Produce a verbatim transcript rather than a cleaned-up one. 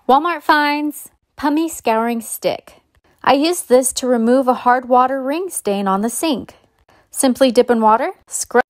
Walmart finds Pummie Scouring Stick. I use this to remove a hard water ring stain on the sink. Simply dip in water, scrub